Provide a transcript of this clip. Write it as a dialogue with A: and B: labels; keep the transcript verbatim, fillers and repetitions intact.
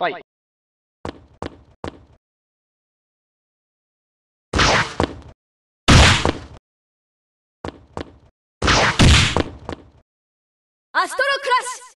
A: ファイ。
B: アストロクラッシュ。